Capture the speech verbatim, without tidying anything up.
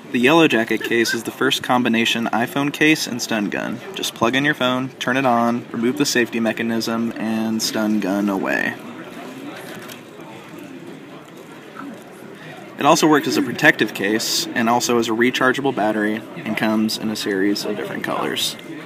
The Yellow Jacket case is the first combination iPhone case and stun gun. Just plug in your phone, turn it on, remove the safety mechanism, and stun gun away. It also works as a protective case and also as a rechargeable battery and comes in a series of different colors.